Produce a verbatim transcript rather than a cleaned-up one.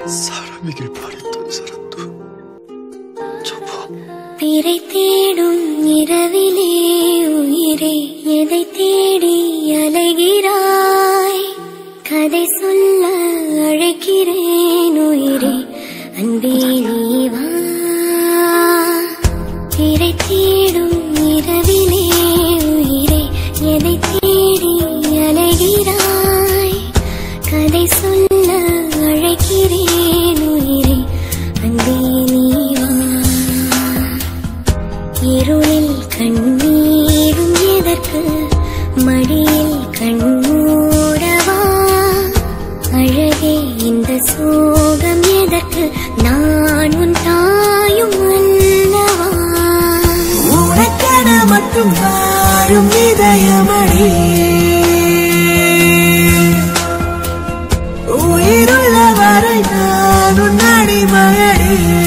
사람이길 바랬던 사람도 접어. பிறை தேடும் இரவிலே உயிரே எதை தேடி அலைகிறாய் கதை சொல்ல அழைக்கிறேன் உயிரே அன்பே நீ வா பிறை தேடும் இரவிலே உயிரே எதை தேடி அலைகிறாய் கதை சொல்ல அழைக்கிறேன் உயிரே அன்பே நீ வா இருளில் கண்ணீரும் எதற்கு மடியில் கண்மூடவா அழகே இந்த சோகம் எதற்கு நான் உன் தாயும் அல்லவா உனக்கென மட்டும் வாழும் இதயமடி உயிருள்ள வரை நான் உன் அடிமையடி